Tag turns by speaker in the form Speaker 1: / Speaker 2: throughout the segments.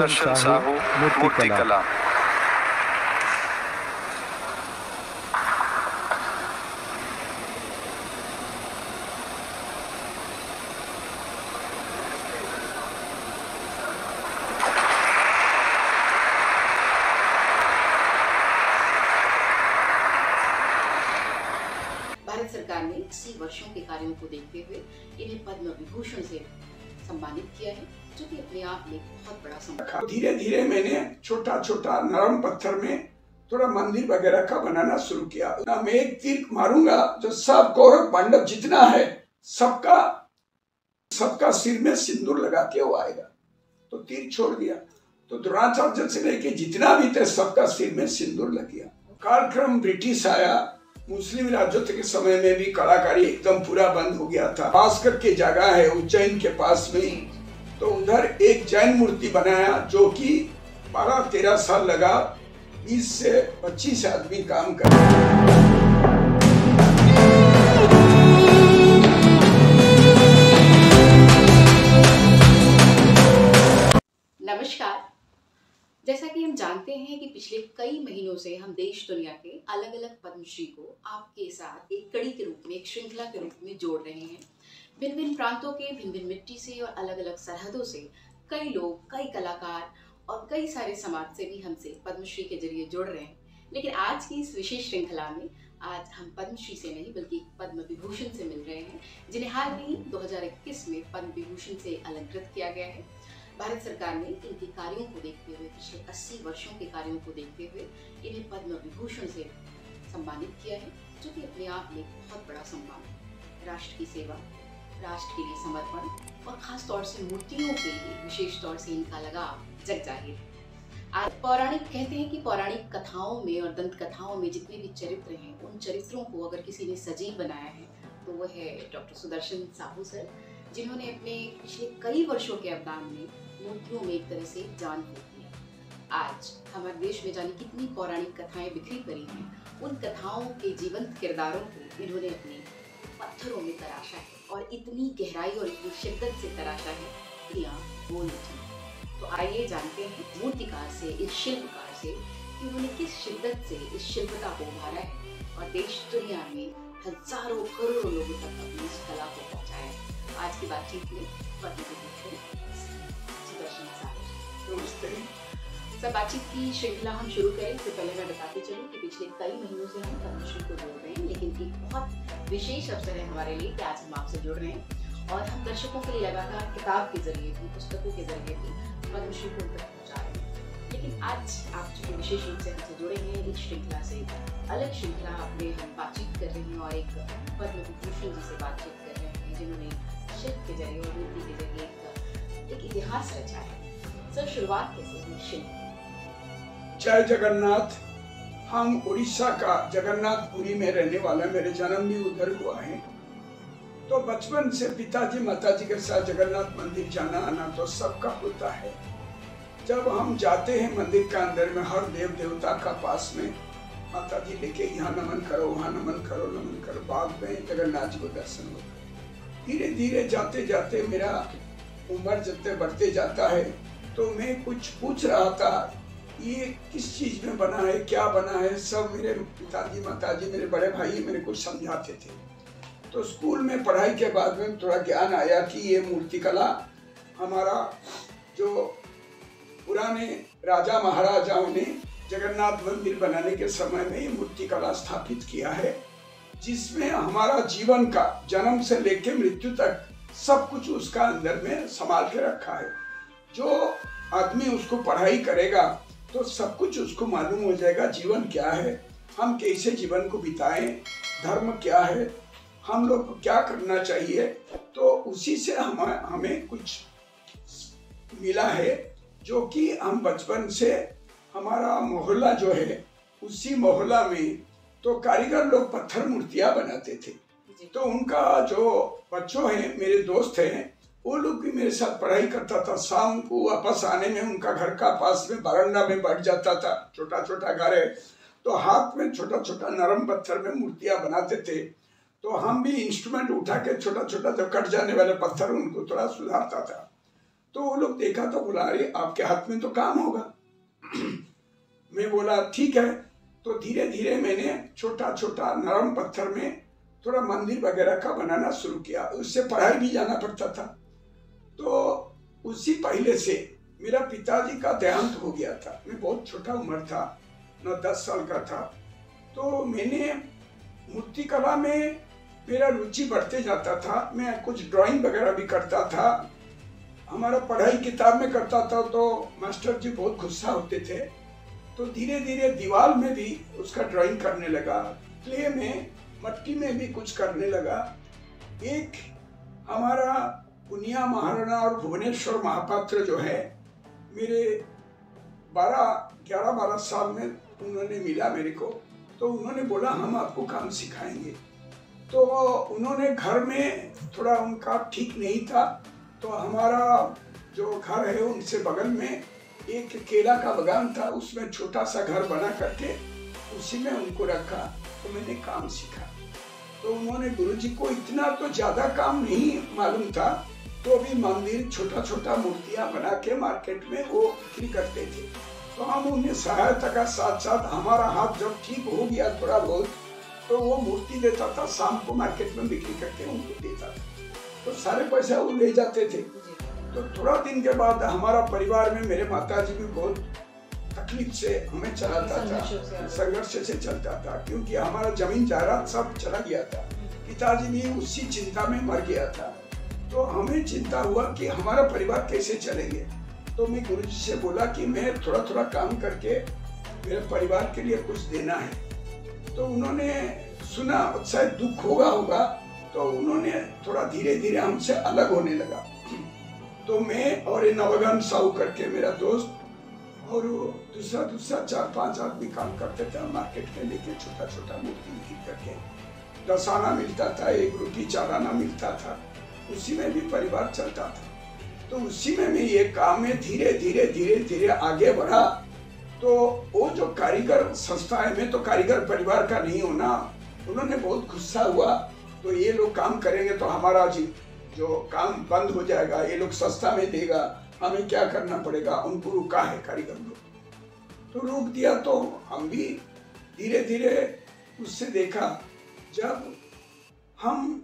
Speaker 1: सुदर्शन साहू मूर्ति कला।
Speaker 2: भारत सरकार ने 80 वर्षों के कार्यों को देखते हुए इन्हें पद्म विभूषण से सम्मानित किया है, जो कि अपने आप में बहुत बड़ा सम्मान।
Speaker 3: धीरे धीरे मैंने छोटा छोटा नरम पत्थर में थोड़ा मंदिर वगैरह का बनाना शुरू किया। मैं एक तीर मारूंगा जो सब कौरव पांडव जितना है सबका सिर में सिंदूर लगा के वो आएगा। तो तीर छोड़ दिया तो द्रोणाचार्य से लेके जितना भी थे सबका सिर में सिंदूर लग गया। कालक्रम ब्रिटिश आया, मुस्लिम राजत्व के समय में भी कलाकारी एकदम पूरा बंद हो गया था। भास्कर की जगह है उज्जैन के पास में, तो उधर एक जैन मूर्ति बनाया जो कि 12-13 साल लगा, 20 से 25 आदमी काम कर।
Speaker 2: नमस्कार। जैसा कि हम जानते हैं कि पिछले कई महीनों से हम देश दुनिया के अलग अलग पद्मश्री को आपके साथ एक कड़ी के रूप में, एक श्रृंखला के रूप में जोड़ रहे हैं। भिन्न भिन्न प्रांतों के, भिन्न भिन्न मिट्टी से और अलग अलग सरहदों से कई लोग, कई कलाकार और कई सारे समाज से भी हमसे पद्मश्री के जरिए जुड़ रहे हैं। लेकिन आज की इस विशेष श्रृंखला में आज हम पद्मश्री से नहीं बल्कि पद्म विभूषण से मिल रहे हैं, जिन्हें हाल में ही 2021 में पद्म विभूषण से अलंकृत किया गया है। भारत सरकार ने इनके कार्यों को देखते हुए, पिछले 80 वर्षों के कार्यों को देखते हुए इन्हें पद्म विभूषण से सम्मानित किया है, जो कि अपने आप में बहुत बड़ा सम्मान है। राष्ट्र की सेवा, राष्ट्र के लिए समर्पण और खास तौर से मूर्तियों के लिए विशेष तौर से इनका लगाव जग जाहिर है। आज पौराणिक कहते हैं कि पौराणिक कथाओं में और दंत कथाओं में जितने भी चरित्र हैं, उन चरित्रों को अगर किसी ने सजीव बनाया है तो वो है डॉक्टर सुदर्शन साहू सर, जिन्होंने अपने पिछले कई वर्षों के अवदान में मूर्तियों में एक तरह से जान फूंकी है। आज हमारे देश में जाने कितनी पौराणिक कथाएं बिखरी पड़ी हैं, उन कथाओं के जीवंत किरदारों को इन्होंने अपने पत्थरों में तराशा है और इतनी गहराई और इतनी शिद्दत से तराशा है कि आप बोल नहीं। तो आइए जानते हैं मूर्तिकार से, इस शिल्पकार से, कि उन्होंने किस शिद्दत से इस शिल्पता को उभारा है और देश दुनिया में हजारों करोड़ों लोगों तक अपनी इस कला को पहुंचाया है। आज की बातचीत में पद्म विभूषण सुदर्शन साहू। सर, बातचीत की श्रृंखला हम शुरू करें इससे पहले मैं बताती चलूं कि पिछले कई महीनों से हम पद्मश्री को जोड़ रहे हैं, लेकिन एक बहुत विशेष अवसर है हमारे लिए कि आज हम आपसे जुड़ रहे हैं और हम दर्शकों के लिए लगातार किताब के जरिए भी, पुस्तकों के जरिए भी पद्मश्री को तक पहुँचा रहे हैं। लेकिन आज आप चूंकि विशेष रूप से हमसे जुड़े हैं, इस श्रृंखला से अलग श्रृंखला में हम बातचीत कर रहे हैं और एक पद्म विभूषण जी से बातचीत कर रहे हैं, जिन्होंने शिल्प के जरिए और मूर्ति के जरिए एक इतिहास रचा है। सर, शुरुआत कैसे हुई शिल्प?
Speaker 3: जय जगन्नाथ। हम उड़ीसा का जगन्नाथपुरी में रहने वाला, मेरे जन्म भी उधर हुआ है। तो बचपन से पिताजी माताजी के साथ जगन्नाथ मंदिर जाना आना तो सबका होता है। जब हम जाते हैं मंदिर के अंदर में, हर देव देवता का पास में माताजी लेके यहाँ नमन करो, वहाँ नमन करो, नमन करो, बाद में जगन्नाथ जी को दर्शन होता है। धीरे धीरे जाते जाते मेरा उम्र जितने बढ़ते जाता है तो मैं कुछ पूछ रहा था, ये किस चीज में बना है, क्या बना है, सब मेरे पिताजी माताजी, मेरे बड़े भाई मेरे को समझाते थे। तो स्कूल में पढ़ाई के बाद में थोड़ा ज्ञान आया कि ये मूर्तिकला हमारा जो पुराने राजा महाराजाओं ने जगन्नाथ मंदिर बनाने के समय में ये मूर्तिकला स्थापित किया है, जिसमें हमारा जीवन का जन्म से लेकर मृत्यु तक सब कुछ उसका अंदर में संभाल के रखा है। जो आदमी उसको पढ़ाई करेगा तो सब कुछ उसको मालूम हो जाएगा, जीवन क्या है, हम कैसे जीवन को बिताएं, धर्म क्या है, हम लोग को क्या करना चाहिए। तो उसी से हमें कुछ मिला है, जो कि हम बचपन से, हमारा मोहल्ला जो है उसी मोहल्ला में तो कारीगर लोग पत्थर मूर्तियां बनाते थे। तो उनका जो बच्चों हैं, मेरे दोस्त हैं, वो लोग भी मेरे साथ पढ़ाई करता था। शाम को वापस आने में उनका घर का पास में बरामदा में बैठ जाता था, छोटा छोटा घर है, तो हाथ में छोटा छोटा नरम पत्थर में मूर्तियां बनाते थे। तो हम भी इंस्ट्रूमेंट उठा के छोटा छोटा जो कट जाने वाले पत्थर उनको थोड़ा सुधारता था। तो वो लोग देखा तो बोला अरे आपके हाथ में तो काम होगा। मैं बोला ठीक है। तो धीरे धीरे मैंने छोटा छोटा नरम पत्थर में थोड़ा मंदिर वगैरह का बनाना शुरू किया। उससे पढ़ाई भी जाना पड़ता था। तो उसी पहले से मेरा पिताजी का देहांत हो गया था। मैं बहुत छोटा उम्र था, 9-10 साल का था। तो मैंने मूर्ति कला में मेरा रुचि बढ़ते जाता था। मैं कुछ ड्राइंग वगैरह भी करता था। हमारा पढ़ाई किताब में करता था तो मास्टर जी बहुत गुस्सा होते थे। तो धीरे धीरे दीवार में भी उसका ड्राइंग करने लगा, क्ले में, मट्टी में भी कुछ करने लगा। एक हमारा पुनिया महाराणा और भुवनेश्वर महापात्र जो है, मेरे 11-12 साल में उन्होंने मिला मेरे को। तो उन्होंने बोला हम आपको काम सिखाएंगे। तो उन्होंने घर में थोड़ा उनका ठीक नहीं था। तो हमारा जो घर है उनसे बगल में एक केला का बागान था, उसमें छोटा सा घर बना करके उसी में उनको रखा। तो मैंने काम सीखा। तो उन्होंने गुरुजी को इतना तो ज्यादा काम नहीं मालूम था, तो भी मंदिर छोटा छोटा मूर्तियां बना के मार्केट में वो बिक्री करते थे। तो हम उन्हें सहायता का साथ साथ हमारा हाथ जब ठीक हो गया थोड़ा बहुत, तो वो मूर्ति देता था, शाम को मार्केट में बिक्री करके उनको देता था। तो सारे पैसे वो ले जाते थे। तो थोड़ा दिन के बाद हमारा परिवार में मेरे माताजी भी बहुत तकलीफ से हमें चलाता था, संघर्ष से चलता था, क्योंकि हमारा जमीन जायदाद सब चला गया था। पिताजी भी उसी चिंता में मर गया था। तो हमें चिंता हुआ कि हमारा परिवार कैसे चलेंगे। तो मैं गुरुजी से बोला कि मैं थोड़ा थोड़ा काम करके मेरे परिवार के लिए कुछ देना है। तो उन्होंने सुना शायद दुख होगा, तो उन्होंने थोड़ा धीरे धीरे हमसे अलग होने लगा। तो मैं और ये नवगन साहू करके मेरा दोस्त और दूसरा 4-5 आदमी काम करते थे मार्केट में लेके, छोटा छोटा मूर्ति बिक्री करके 10 आना मिलता था, 1 रोटी 4 आना मिलता था, उसी में भी परिवार चलता था। तो उसी में मैं ये काम में धीरे धीरे आगे बढ़ा। तो वो जो कारीगर संस्था है, मैं तो कारीगर परिवार का नहीं होना, उन्होंने बहुत गुस्सा हुआ। तो ये लोग काम करेंगे तो हमारा जो काम बंद हो जाएगा, ये लोग सस्ता में देगा, हमें क्या करना पड़ेगा। उनको रुका है कारीगर लोग, तो रोक दिया। तो हम भी धीरे धीरे उससे देखा। जब हम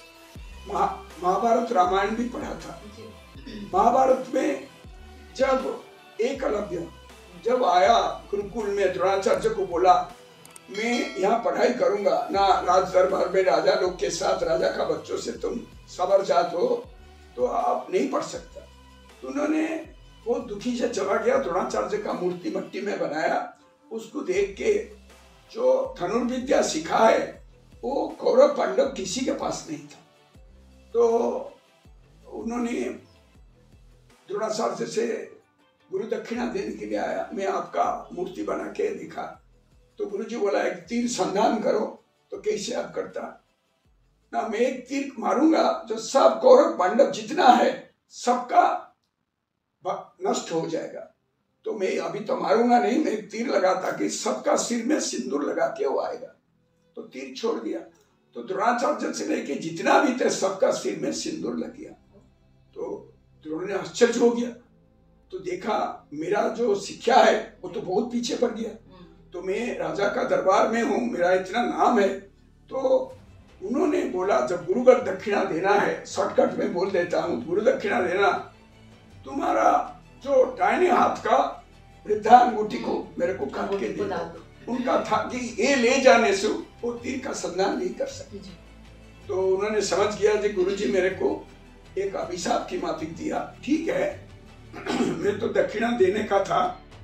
Speaker 3: महाभारत रामायण भी पढ़ा था, महाभारत में जब एकलव्य जब आया गुरुकुल में, द्रोणाचार्य को बोला मैं यहाँ पढ़ाई करूंगा ना, राज दरबार में राजा लोग के साथ, राजा का बच्चों से तुम सबरजात हो तो आप नहीं पढ़ सकता। तो उन्होंने बहुत दुखी से चला गया। द्रोणाचार्य का मूर्ति मट्टी में बनाया। उसको देख के जो धनुर्विद्या सिखा है वो कौरव पांडव किसी के पास नहीं था। तो उन्होंने द्रोणाचार्य से गुरु दक्षिणा देने के लिए आया, मैं आपका मूर्ति बना के दिखा। तो गुरुजी बोला एक तीर संधान करो। तो कैसे आप करता ना, मैं एक तीर मारूंगा जो सब कौरव पांडव जितना है सबका नष्ट हो जाएगा। तो मैं अभी तो मारूंगा नहीं, मैं एक तीर लगा ताकि सबका सिर में सिंदूर लगा के वो आएगा। तो तीर छोड़ दिया। तो द्रोणाचार्य से लेके जितना भी थे सबका सिर में सिंदूर लग गया। तो द्रोण ने आश्चर्य हो गया। तो देखा मेरा जो शिक्षा है वो तो बहुत पीछे पड़ गया। तो मैं राजा का दरबार में हूँ, मेरा इतना नाम है। तो उन्होंने बोला जब गुरुवर दक्षिणा देना है, शॉर्टकट में बोल देता हूँ, गुरु दक्षिणा देना, तुम्हारा जो दाहिने हाथ का वृद्धा अंगूठी को मेरे को काट के दे दो। उनका था कि ये ले जाने से वो तीर का संधान नहीं कर सकते। तो उन्होंने समझ गया कि गुरुजी मेरे को एक अभिशाप की माफिक दिया, ठीक है मैं तो दक्षिणा देने का था।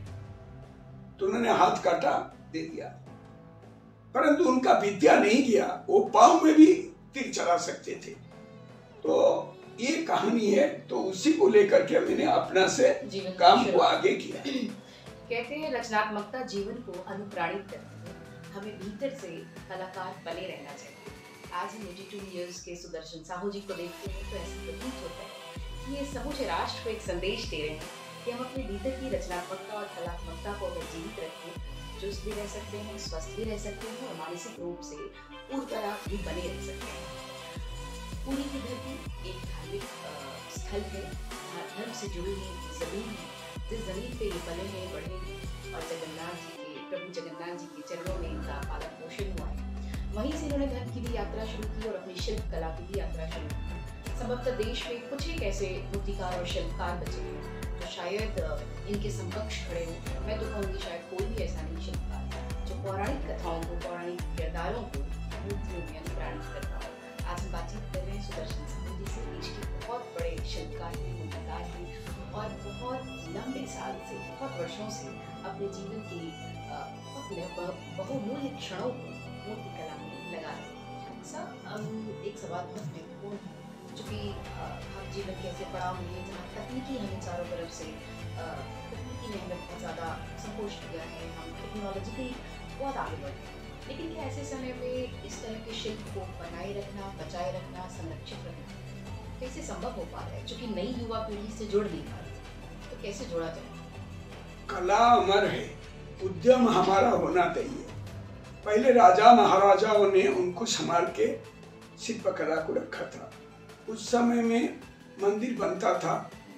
Speaker 3: तो उन्होंने हाथ काटा, दे दिया। परंतु उनका विद्या नहीं गया, वो पांव में भी तीर चला सकते थे। तो ये कहानी है। तो उसी को लेकर के मैंने अपना से काम को आगे किया।
Speaker 2: कहते हैं रचनात्मकता जीवन को अनुप्राणित करती है, हमें भीतर से कलाकार बने रहना चाहिए। आज हम 82 इयर्स के सुदर्शन साहू जी को देखते हैं तो ऐसा प्रतीत होता है कि ये समूचे राष्ट्र को एक संदेश दे रहे हैं कि हम अपने भीतर की रचनात्मकता और कलात्मकता को अगर जीवित रखें, चुस्त भी रह सकते हैं, स्वस्थ भी रह सकते हैं और मानसिक रूप से ऊर्जा भी बने रह सकते हैं। पुरी की धरती एक धार्मिक स्थल है, धर्म से जुड़ी हुई जमीन है, जिस जमीन पे ये पले हैं, बढ़े हैं और प्रभु जगन्नाथ जी के चरणों में इनका पालन पोषण हुआ है। वहीं से इन्होंने धर्म की भी यात्रा शुरू की और अपनी शिल्प कला की भी यात्रा शुरू की। संभवतः देश में कुछ एक ऐसे मूर्तिकार और शिल्पकार बचे हैं जो शायद इनके समकक्ष खड़े हों। मैं तो कहूँगी शायद कोई भी ऐसा नहीं शिल्पकार जो पौराणिक कथाओं को, पौराणिक किरदारों को मूर्तियों में अनुप्राणित करता हो। आज हम बातचीत कर रहे हैं सुदर्शन साहू जी से। देश के बहुत बड़े शिल्पकार हैं, मूर्तिकार हैं और बहुत लंबे साल से, बहुत वर्षों से अपने जीवन के बहुमूल्य क्षणों को मूर्ति कला में लगा रहे हैं। सर, एक सवाल बहुत महत्वपूर्ण है, चूँकि हम जीवन के ऐसे पड़ाव में हैं जहाँ तकनीकी हमें चारों तरफ से तकनीकी ने हमें बहुत ज़्यादा संकोच किया है, हम टेक्नोलॉजिकली बहुत आगे बढ़े हैं। लेकिन क्या ऐसे समय पे इस तरह के शिल्प को बनाए रखना, बचाए रखना, संरक्षित रखना कैसे संभव हो पा रहा है? चूँकि नई युवा पीढ़ी से जुड़ नहीं पा रही, तो कैसे जोड़ा जाए?
Speaker 3: कला अमर है, उद्यम हमारा होना चाहिए। पहले राजा महाराजाओं ने उनको संभाल के शिल्पकला को रखा था। उस समय में मंदिर बनता था,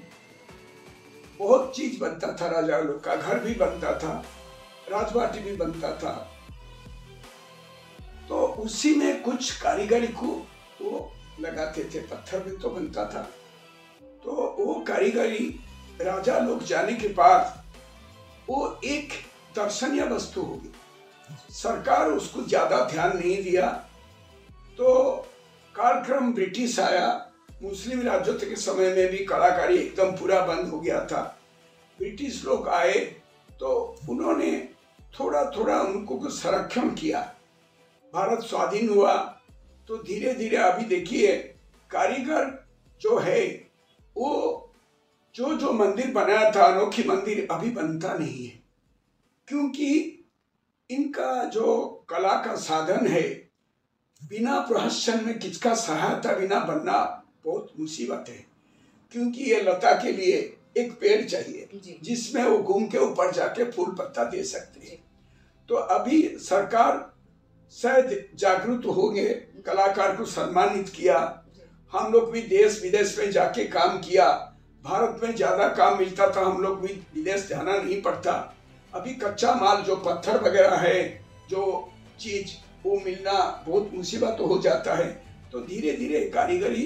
Speaker 3: बहुत चीज बनता था, राजा लोग का घर भी बनता था, राजबाटी भी बनता था। तो उसी में कुछ कारीगरी को वो लगाते थे, पत्थर भी तो बनता था। तो वो कारीगरी राजा लोग जाने के बाद वो एक दर्शनीय वस्तु होगी। सरकार उसको ज्यादा ध्यान नहीं दिया। तो कार्यक्रम ब्रिटिश आया, मुस्लिम राजत्व के समय में भी कलाकारी एकदम पूरा बंद हो गया था। ब्रिटिश लोग आए तो उन्होंने थोड़ा थोड़ा उनको संरक्षण किया। भारत स्वाधीन हुआ तो धीरे धीरे अभी देखिए कारीगर जो है वो जो मंदिर बनाया था, अनोखी मंदिर अभी बनता नहीं है, क्योंकि इनका जो कला का साधन है बिना प्रहसन में किसका सहायता बिना बनना बहुत मुसीबत है। क्योंकि ये लता के लिए एक पेड़ चाहिए जिसमें वो घूम के ऊपर जाके फूल पत्ता दे सकते हैं। तो अभी सरकार शायद जागरूक हो गए, कलाकार को सम्मानित किया। हम लोग भी देश विदेश में जाके काम किया। भारत में ज्यादा काम मिलता था, हम लोग भी विदेश जाना नहीं पड़ता। अभी कच्चा माल जो पत्थर वगैरह है, जो चीज वो मिलना बहुत मुसीबत हो जाता है। तो धीरे धीरे कारीगरी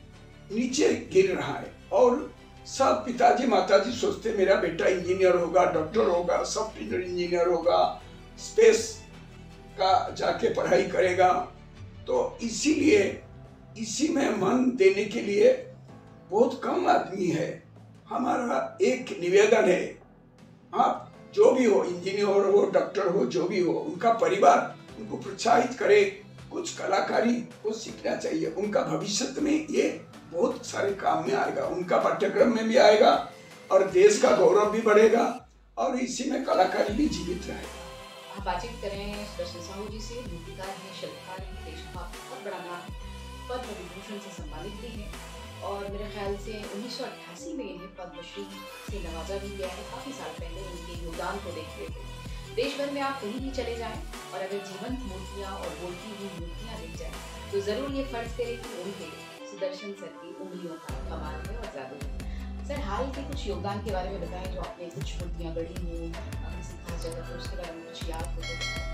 Speaker 3: नीचे गिर रहा है और सब पिताजी माताजी सोचते मेरा बेटा इंजीनियर होगा, डॉक्टर होगा, सॉफ्टवेयर इंजीनियर होगा, स्पेस का जाके पढ़ाई करेगा। तो इसीलिए इसी में मन देने के लिए बहुत कम आदमी है। हमारा एक निवेदन है, आप जो भी हो, इंजीनियर हो, डॉक्टर हो, जो भी हो, उनका परिवार उनको प्रोत्साहित करे, कुछ कलाकारी को सीखना चाहिए। उनका भविष्य में ये बहुत सारे काम में आएगा, उनका पाठ्यक्रम में भी आएगा और देश का गौरव भी बढ़ेगा और इसी में कलाकारी भी जीवित रहेगा।
Speaker 2: आप बातचीत कर रहे हैं सुदर्शन साहू जी से, मूर्तिकार हैं, शिल्पकार हैं, देश का बहुत बड़ा नाम है, पद्म विभूषण से सम्मानित भी हैं और मेरे ख्याल से 1988 में इन्हें पद्मश्री से नवाजा भी गया है। काफ़ी साल पहले इनके योगदान को देखते हुए देश भर में आप कहीं भी चले जाएं और अगर जीवंत मूर्तियाँ और बोलती हुई मूर्तियाँ दिख जाएं तो ज़रूर ये फर्ज करें कि उनके सुदर्शन सर की उंगलियों का कमाल है और जादू है। सर, हाल के कुछ योगदान के बारे में बताएं, जो आपने कुछ मूर्तियाँ गढ़ी हों किसी खास जगह पर, उसके बारे में कुछ याद हो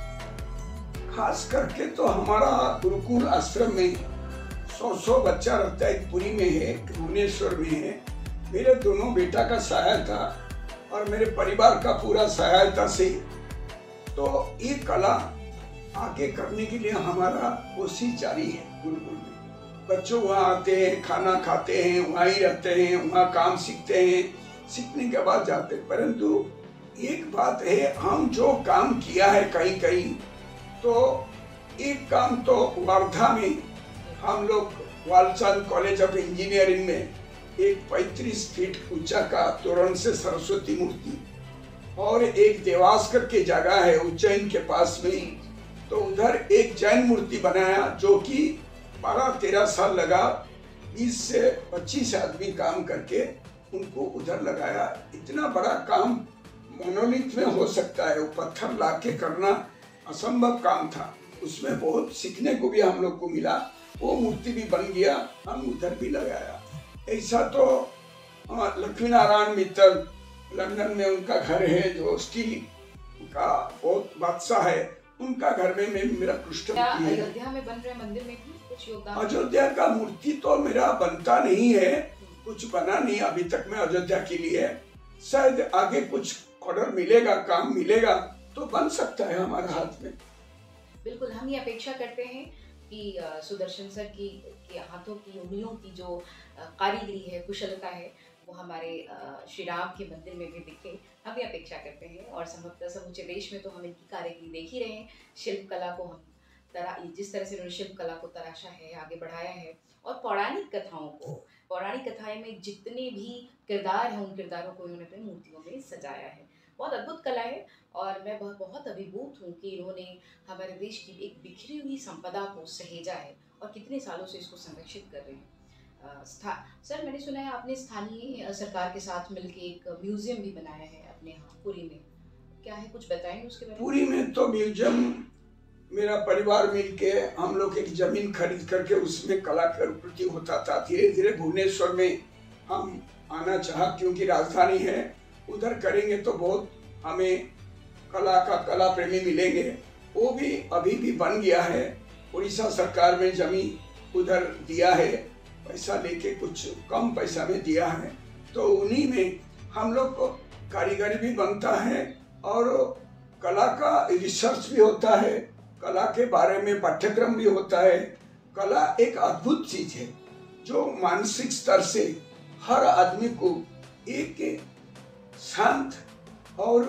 Speaker 2: तो।
Speaker 3: खास करके तो हमारा गुरुकुल आश्रम में 100 बच्चा रहता है। एक पुरी में है, एक भुवनेश्वर में है। मेरे दोनों बेटा का सहायता और मेरे परिवार का पूरा सहायता से तो ये कला आगे करने के लिए हमारा कोशिश जारी है। गुरुकुल में बच्चों वहाँ आते हैं, खाना खाते हैं, वहाँ ही रहते हैं, वहाँ काम सीखते हैं, सीखने के बाद जाते हैं। परंतु एक बात है, हम जो काम किया है कहीं कहीं, तो एक काम तो वर्धा में हम लोग वालचंद कॉलेज ऑफ इंजीनियरिंग में एक 35 फीट ऊंचा का तोरण से सरस्वती मूर्ति और एक देवास करके जगह है उज्जैन के पास में, तो उधर एक जैन मूर्ति बनाया जो कि 12-13 साल लगा। 20 से 25 आदमी काम करके उनको उधर लगाया। इतना बड़ा काम मोनोलिथ में हो सकता है, वो पत्थर लाके करना असंभव काम था। उसमें बहुत सीखने को भी हम लोग को मिला। वो मूर्ति भी बन गया, हम उधर भी लगाया। ऐसा तो लक्ष्मी नारायण मित्तल, लंदन में उनका घर है, जो स्टील का बहुत बादशाह है, उनका घर में मेरा पृष्ठभूमि है।
Speaker 2: अयोध्या में बन रहे मंदिर में भी कुछ योगदान?
Speaker 3: अयोध्या का मूर्ति तो मेरा बनता नहीं है, कुछ बना नहीं अभी तक में अयोध्या के लिए। शायद आगे कुछ ऑर्डर मिलेगा, काम मिलेगा तो बन सकता है हमारे हाथ में।
Speaker 2: बिल्कुल, हम ये अपेक्षा करते हैं कि सुदर्शन सर के हाथों की, उंगलियों की जो कारीगरी है, कुशलता है, वो हमारे श्री राम के मंदिर में भी दिखे। हम ये अपेक्षा करते हैं और समूचे देश में तो हम इनकी कारीगरी देख ही रहे हैं। शिल्प कला को हम जिस तरह से उन्होंने शिल्प कला को तराशा है, आगे बढ़ाया है, और पौराणिक कथाओं को, पौराणिक कथाएं में जितने भी किरदार हैं, उन किरदारों को इन्होंने अपनी मूर्तियों में सजाया है। बहुत अद्भुत कला है और मैं बहुत अभिभूत हूँ कि इन्होंने हमारे देश की एक बिखरी हुई संपदा को सहेजा है और कितने सालों से इसको संरक्षित कर रहे हैं। सर, मैंने सुना है आपने स्थानीय सरकार के साथ मिलकर एक म्यूजियम भी बनाया है अपने यहाँ पुरी में, क्या है, कुछ बताएंगे उसके बारे में?
Speaker 3: पुरी में तो म्यूजियम मेरा परिवार मिलके हम लोग एक जमीन खरीद करके उसमें कलाकृति होता था। धीरे धीरे भुवनेश्वर में हम आना चाहा, क्योंकि राजधानी है, उधर करेंगे तो बहुत हमें कला प्रेमी मिलेंगे। वो भी अभी भी बन गया है। उड़ीसा सरकार में जमीन उधर दिया है, पैसा लेके कुछ कम पैसा में दिया है, तो उन्हीं में हम लोग को कारीगरी भी बनता है और कला का रिसर्च भी होता है, कला के बारे में पाठ्यक्रम भी होता है। कला एक अद्भुत चीज है जो मानसिक स्तर से हर आदमी को एक शांत और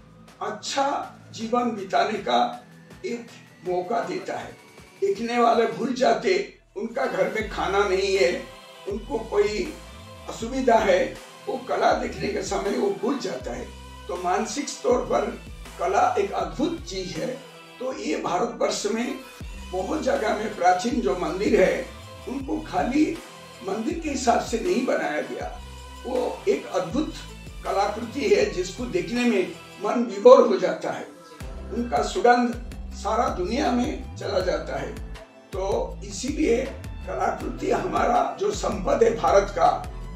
Speaker 3: अच्छा जीवन बिताने का एक मौका देता है। देखने वाले भूल जाते, उनका घर में खाना नहीं है, उनको कोई असुविधा है, वो कला देखने के समय वो भूल जाता है। तो मानसिक तौर पर कला एक अद्भुत चीज है। तो ये भारतवर्ष में बहुत जगह में प्राचीन जो मंदिर है, उनको खाली मंदिर के हिसाब से नहीं बनाया गया, वो एक अद्भुत कलाकृति है जिसको देखने में मन विभोर हो जाता है। उनका सुगंध सारा दुनिया में चला जाता है। तो इसीलिए कलाकृति हमारा जो संपद है भारत का,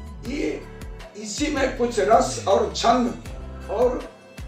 Speaker 3: ये इसी में कुछ रस और छंद और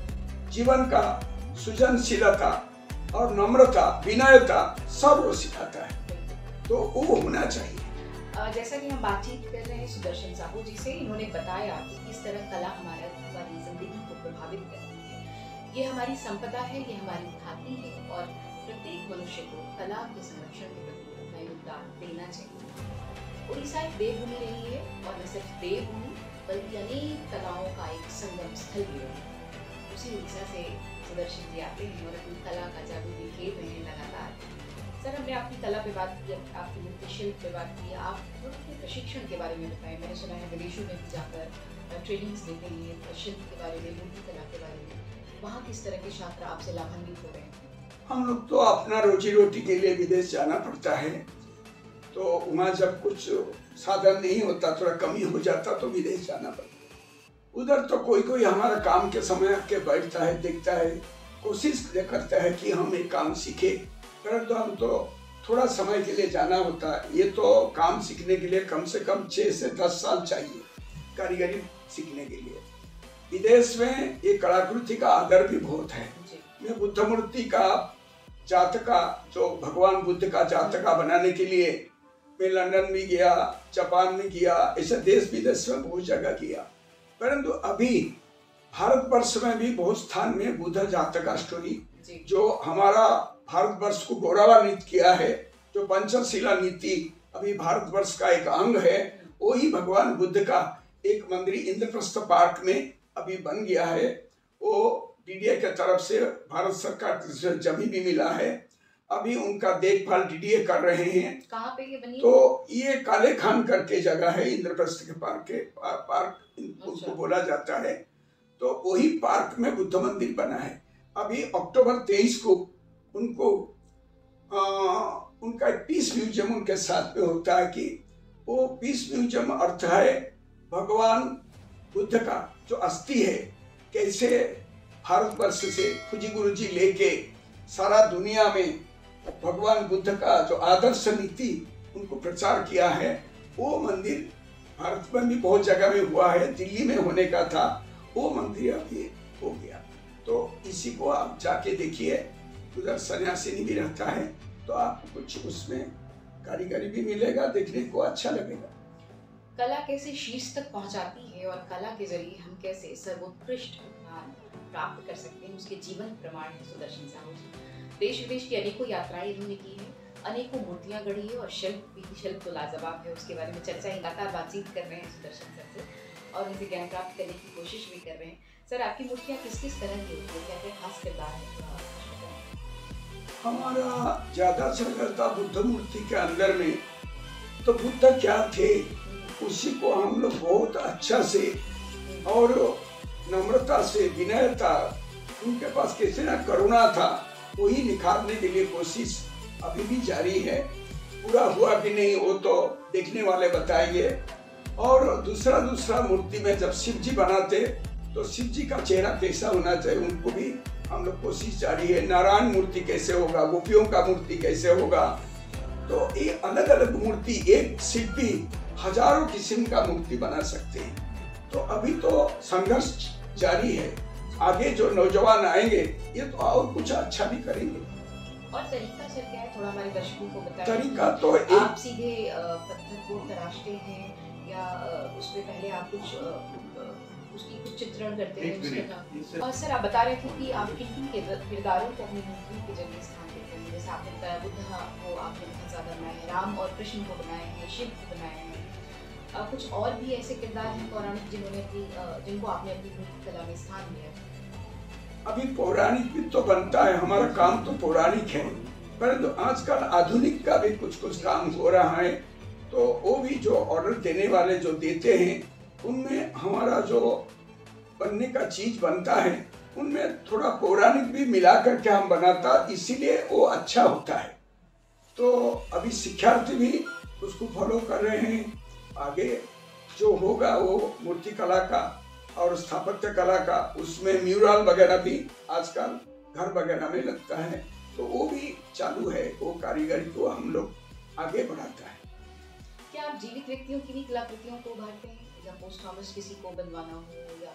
Speaker 3: जीवन का सृजनशीलता और नम्रता, विनयता सब वो सिखाता है, तो वो होना चाहिए।
Speaker 2: जैसा कि हम बातचीत कर रहे हैं सुदर्शन साहू जी से, इन्होंने बताया कि किस तरह कला हमारी जिंदगी को प्रभावित करती है। ये हमारी संपदा है, ये हमारी धाती है और प्रत्येक मनुष्य को कला के संरक्षण के प्रति अपना योगदान देना चाहिए। उड़ीसा एक देवभूमि रही है और न सिर्फ देवभूमि बल्कि अनेक कलाओं का एक संगम स्थल भी है। उसी उड़ीसा से सुदर्शन जी आते हैं और अपनी कला का जादू दिखेत रहे हैं लगातार। सर, हमने आपकी कला पे बात की, आपकी नृत्य शिल्प पे बात की, आप थोड़े प्रशिक्षण के बारे में बताएं। मैंने सुना है विदेशों में जाकर ट्रेनिंग्स देते हैं शिल्प के बारे में, मूर्ति कला के बारे में, वहाँ किस तरह के छात्र आपसे लाभान्वित हो रहे हैं?
Speaker 3: हम लोग तो अपना रोजी रोटी के लिए विदेश जाना पड़ता है, तो वहाँ जब कुछ साधन नहीं होता, थोड़ा कमी हो जाता, तो विदेश जाना पड़ता है। उधर तो कोई हमारा काम के समय आके बैठता है, देखता है, कोशिश करता है कि हम एक काम सीखे, परंतु हम तो थोड़ा समय के लिए जाना होता है। ये तो काम सीखने के लिए कम से कम 6 से 10 साल चाहिए कारीगरी सीखने के लिए। विदेश में ये कलाकृति का आदर भी बहुत है। मैं बुद्ध मूर्ति का जातका, जो भगवान बुद्ध का जातका बनाने के लिए मैं लंदन भी गया, जापान में गया, ऐसे देश विदेश में बहुत जगह किया। परंतु अभी भारतवर्ष में भी बहुत स्थान में बुद्ध जातका स्टोरी, जो हमारा भारतवर्ष को गौरवान्वित किया है, जो पंचशीला नीति अभी भारतवर्ष का एक अंग है, वही भगवान बुद्ध का एक मंदिर इंद्रप्रस्थ पार्क में अभी बन गया है। वो डीडीए के तरफ से भारत सरकार से जमीन भी मिला है, अभी उनका देखभाल डीडीए कर रहे हैं।
Speaker 2: कहाँ पे ये बनी है?
Speaker 3: तो ये काले खान करके जगह है, इंद्रप्रस्थ के पार्क उसको बोला जाता है। तो वही पार्क में बुद्ध मंदिर बना है। अभी अक्टूबर 23 को उनको उनका एक पीस म्यूजियम उनके साथ में होता है, कि वो पीस म्यूजियम अर्थ है भगवान बुद्ध का जो अस्थि है, कैसे भारतवर्ष से फूजी गुरु जी लेके सारा दुनिया में भगवान बुद्ध का जो आदर्श नीति उनको प्रचार किया है, वो मंदिर भारत में भी बहुत जगह में हुआ है, दिल्ली में होने का था, वो मंदिर अभी हो गया। तो इसी को आप जाके देखिए, उधर सन्यासिनी भी रहता है, तो आपको कुछ उसमें कारीगरी भी मिलेगा, देखने को अच्छा लगेगा।
Speaker 2: कला कैसे शीर्ष तक पहुंचाती है और कला के जरिए हम कैसे सर्वोत्कृष्ट ज्ञान प्राप्त कर सकते हैं, उसके जीवन प्रमाण है सुदर्शन साहू जी। देश विदेश की अनेकों यात्राएं इन्होंने की है, अनेकों मूर्तियां गढ़ी है और शिल्प तो लाजवाब है। उसके बारे में चर्चा ही लगातार बातचीत कर रहे हैं सुदर्शन सर से और उनसे ज्ञान प्राप्त करने की कोशिश भी कर रहे हैं। सर, आपकी मूर्तियां किस किस तरह की होती है, क्या क्या खास किरदार है?
Speaker 3: हमारा ज्यादा चक्कर था बुद्ध मूर्ति के अंदर में, तो बुद्ध क्या थे उसी को हम लोग बहुत अच्छा से और नम्रता से, विनयता, उनके पास कैसे ना करुणा था, वही निखारने के लिए कोशिश अभी भी जारी है। पूरा हुआ कि नहीं वो तो देखने वाले बताएंगे। और दूसरा मूर्ति में जब शिव जी बनाते तो शिव जी का चेहरा कैसा होना चाहिए, उनको भी हम लोग कोशिश जारी है। नारायण मूर्ति कैसे होगा, गोपियों का मूर्ति कैसे होगा, तो ये अलग अलग मूर्ति, एक शिल्पी हजारों किस्म का मूर्ति बना सकते हैं। तो अभी तो संघर्ष जारी है, आगे जो नौजवान आएंगे ये तो और कुछ अच्छा भी करेंगे।
Speaker 2: और तरीका सर क्या है, थोड़ा हमारे दर्शकों को बताएं।
Speaker 3: तरीका तो
Speaker 2: आप सीधे पत्थर को तराशते हैं या उससे पहले आप कुछ उसकी कुछ चित्रण करते हैं? और सर, आप बता रहे थे कि आप किन किरदारों को अपनी मूर्ति के जरिए स्थान देते हैं। जैसे आपने बताया बुद्ध को आपने बहुत ज्यादा बनाया है, राम और कृष्ण को बनाए हैं, शिव को बनाए हैं। कुछ और भी ऐसे किरदार हैं पौराणिक जिनको आपने अपनी मूर्ति कला में स्थान दिया है?
Speaker 3: अभी पौराणिक भी तो बनता है, हमारा काम तो पौराणिक है, परंतु आजकल आधुनिक का भी कुछ काम हो रहा है। तो वो भी जो ऑर्डर देने वाले जो देते हैं उनमें हमारा जो बनने का चीज बनता है उनमें थोड़ा पौराणिक भी मिला करके हम बनाता, इसीलिए वो अच्छा होता है। तो अभी शिक्षार्थी भी उसको फॉलो कर रहे हैं। आगे जो होगा वो मूर्ति कला का और स्थापत्य कला का, उसमें म्यूरल वगैरह भी आजकल घर वगैरह में लगता है, तो वो भी चालू है। वो कारीगरी को हम लोग आगे बढ़ाता है।
Speaker 2: क्या आप जीवित व्यक्तियों की भी कलाकृतियों को उभारते हैं, या पोस्ट थॉमस किसी को बनवाना हो या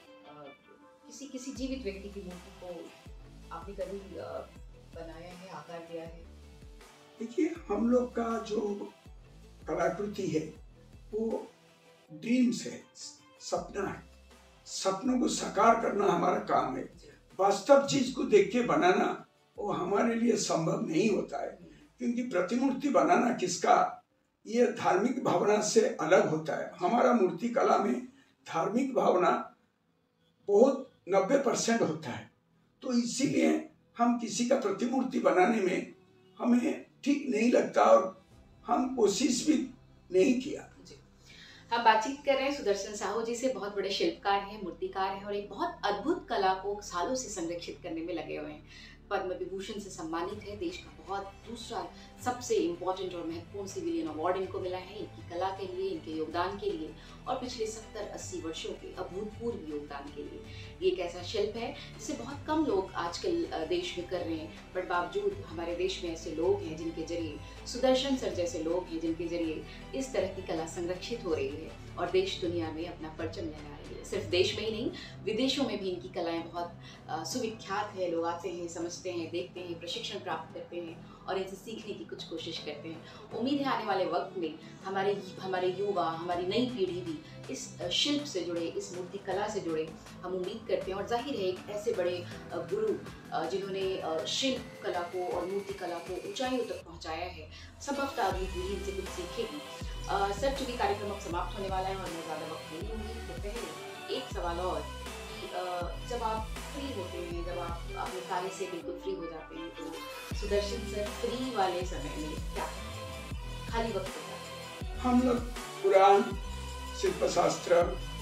Speaker 2: किसी जीवित व्यक्ति की मूर्ति को आपने कभी बनाया है, आकार दिया है?
Speaker 3: देखिए, हम लोग का जो कलाकृति है वो ड्रीम्स है, सपना है। सपनों को साकार करना हमारा काम है। वास्तव चीज को देख के बनाना वो हमारे लिए संभव नहीं होता है, क्योंकि प्रतिमूर्ति बनाना किसका, ये धार्मिक भावना से अलग होता है। हमारा मूर्ति कला में धार्मिक भावना बहुत 90% होता है। तो इसीलिए हम किसी का प्रतिमूर्ति बनाने में हमें ठीक नहीं लगता और हम कोशिश भी नहीं किया।
Speaker 2: हम बातचीत कर रहे हैं सुदर्शन साहू जी से, बहुत बड़े शिल्पकार हैं, मूर्तिकार हैं और एक बहुत अद्भुत कला को सालों से संरक्षित करने में लगे हुए हैं। पद्म विभूषण से सम्मानित है, देश का बहुत दूसरा सबसे इम्पोर्टेंट और महत्वपूर्ण सिविलियन अवार्ड इनको मिला है इनकी कला के लिए, इनके योगदान के लिए और पिछले 70-80 वर्षों के अभूतपूर्व योगदान के लिए। ये एक ऐसा शिल्प है जिसे बहुत कम लोग आजकल देश में कर रहे हैं, बट बावजूद हमारे देश में ऐसे लोग हैं जिनके जरिए, सुदर्शन सर जैसे लोग हैं जिनके जरिए इस तरह की कला संरक्षित हो रही है और देश दुनिया में अपना परचम लहरा रही है। सिर्फ देश में ही नहीं, विदेशों में भी इनकी कलाएं बहुत सुविख्यात है। लोग आते हैं, समझते हैं, देखते हैं, प्रशिक्षण प्राप्त करते हैं और इनसे सीखने की कुछ कोशिश करते हैं। उम्मीद है आने वाले वक्त में हमारे युवा, हमारी नई पीढ़ी भी इस शिल्प से जुड़े, इस मूर्ति कला से जुड़े, हम उम्मीद करते हैं। और जाहिर है एक ऐसे बड़े गुरु जिन्होंने शिल्प कला को और मूर्ति कला को ऊंचाइयों तक पहुंचाया है, संभवतः अगली पीढ़ी इनसे कुछ सीखेगी। सर, चूंकि कार्यक्रम अब समाप्त होने वाला है और मैं ज़्यादा वक्त नहीं लूँगी, तो पहले एक सवाल और, जब आप फ्री होते हैं, जब आप अपने कार्य से बिल्कुल फ्री हो जाते हैं, तो सुदर्शन सर फ्री वाले समय में क्या खाली वक्त होता है?
Speaker 3: हम लोग पुराण, शिल्प शास्त्र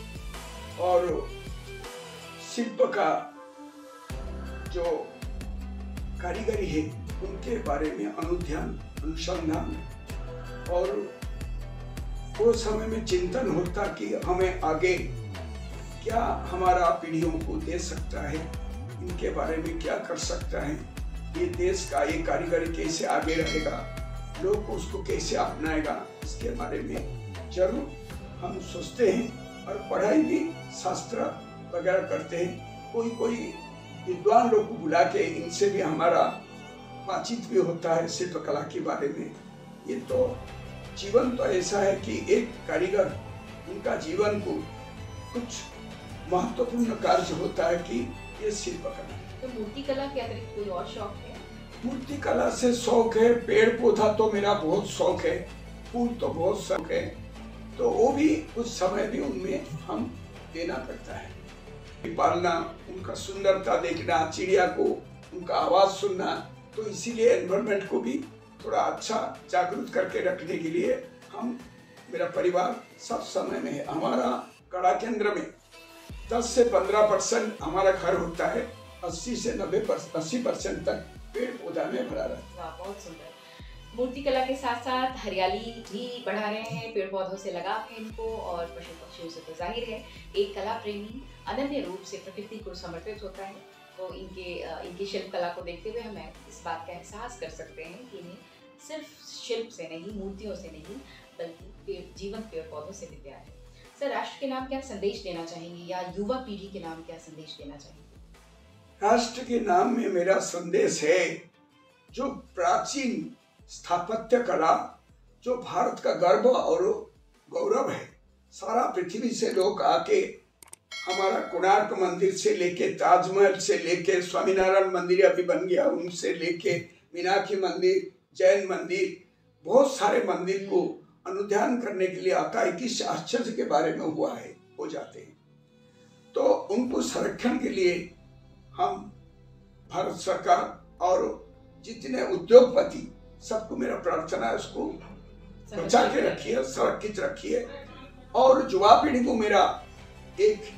Speaker 3: और शिल्प का जो कारीगरी है उनके बारे में अनुध्यान, अनुसंधान और वो समय में चिंतन होता कि हमें आगे क्या हमारा पीढ़ियों को दे सकता है, इनके बारे में क्या कर सकता है, ये देश का ये कारीगरी कैसे आगे रहेगा, लोग उसको कैसे अपनाएगा, इसके बारे में जरूर हम सोचते हैं और पढ़ाई भी शास्त्र वगैरह करते हैं। कोई कोई विद्वान लोग को बुला के इनसे भी हमारा बातचीत भी होता है शिल्पकला के बारे में। ये तो जीवन तो ऐसा है कि एक कारीगर उनका जीवन को कुछ महत्वपूर्ण कार्य होता है कि ये शिल्पकला।
Speaker 2: तो मूर्ति कला के अतिरिक्त कोई और शौक है?
Speaker 3: मूर्ति कला से शौक है, पेड़ पौधा तो मेरा बहुत शौक है, फूल तो बहुत शौक है, तो वो भी कुछ समय भी उनमें हम देना पड़ता है। पालना, उनका सुंदरता देखना, चिड़िया को उनका आवाज सुनना, तो इसीलिए एनवायरनमेंट को भी थोड़ा अच्छा जागरूक करके रखने के लिए हम, मेरा परिवार सब समय में है। हमारा कला केंद्र में 10 से 15% हमारा घर होता है, 80 से 80% तक पेड़ पौधा में भरा रहता है।
Speaker 2: बहुत सुंदर। मूर्ति कला के साथ साथ हरियाली भी बढ़ा रहे हैं, पेड़ पौधों से लगाव है इनको, और पशु पक्षियों से तो जाहिर है एक कला प्रेमी अनन्य रूप से प्रकृति को समर्पित होता है। तो इनकी शिल्प कला को देखते हुए हमें इस बात का एहसास कर सकते हैं कि इन्हें सिर्फ शिल्प से नहीं, मूर्तियों से नहीं, बल्कि जीवंत पेड़ पौधों से भी प्यार है। सर, राष्ट्र के नाम क्या संदेश देना चाहेंगे, या युवा पीढ़ी के नाम क्या संदेश देना चाहेंगे?
Speaker 3: राष्ट्र के नाम में मेरा संदेश है, जो प्राचीन स्थापत्य कला, जो भारत का गर्व और गौरव है, सारा पृथ्वी से लोग आके हमारा कोणार्क मंदिर से लेके, ताजमहल से लेके, स्वामीनारायण मंदिर अभी बन गया, उनसे लेके मीनाक्षी मंदिर, जैन मंदिर, बहुत सारे मंदिर को अनुध्यान करने के लिए आता है। किस आश्चर्य के बारे में हुआ है, हो जाते हैं। तो उनको संरक्षण के लिए हम, भारत सरकार और जितने उद्योगपति, सबको मेरा प्रार्थना है, उसको बचा के रखिए, संरक्षित रखिए। और युवा पीढ़ी को मेरा एक,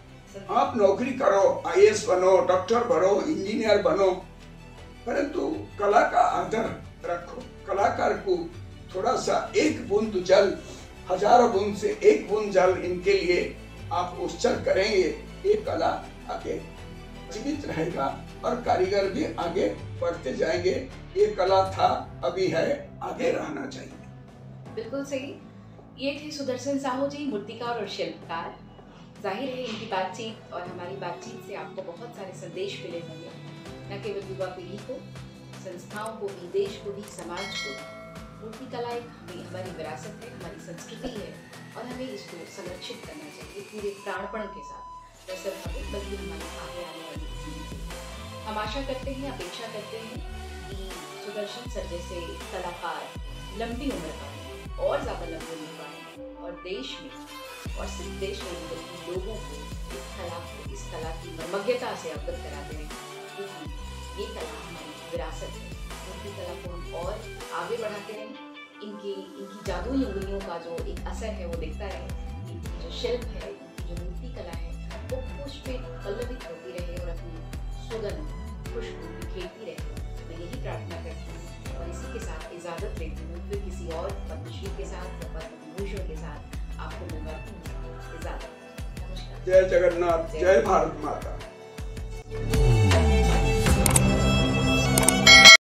Speaker 3: आप नौकरी करो, IAS बनो, डॉक्टर बनो, इंजीनियर बनो, परंतु कला का आदर रखो। कलाकार को थोड़ा सा एक बूंद जल, हजारों बूंद से एक बूंद जल इनके लिए आप उत्सर्ग करेंगे, ये कला आगे जीवित रहेगा और कारीगर भी आगे बढ़ते जाएंगे। ये कला था, अभी है, आगे रहना चाहिए।
Speaker 2: बिल्कुल सही। ये थे सुदर्शन साहू जी, मूर्तिकार और शिल्पकार। जाहिर है इनकी बातचीत और हमारी बातचीत से आपको बहुत सारे संदेश मिले होंगे, न केवल युवा पीढ़ी को, संस्थाओं को भी, देश को भी, समाज को। मूर्ति कला एक हमारी विरासत है, हमारी संस्कृति है, और हमें इसको संरक्षित करना चाहिए पूरे प्राणपण के साथ, न सिर्फ हमें बल्कि हमारे आगे आने वाली पीढ़ी को। हम आशा करते हैं, अपेक्षा करते हैं कि सुदर्शन सर जैसे कलाकार लंबी उम्र पाएं, और ज़्यादा लंबी उम्र पाएं, और देश में, और सिर्फ देश में बल्कि लोगों को इस कला की मर्मज्ञता से अवगत कराते हैं, क्योंकि ये कला हमारी विरासत है। मूर्ति कला को हम और आगे बढ़ाते रहें, इनकी जादुई उंगलियों का जो एक असर है वो दिखता रहे, इनकी जो शिल्प है, इनकी जो मूर्ति कला है, वो पुष्प पे पल्लवित होती रहे और अपनी सुगंध, खुशबू बिखेरती रहे। मैं यही प्रार्थना करती हूँ, और इसी के साथ इजाज़त लेती हूँ। फिर किसी और पद्मश्री के साथ या पद्म विभूषण के साथ आपको मिलवाती हूँ। इजाज़त। नमस्कार।
Speaker 3: जय जगन्नाथ, जय भारत माता।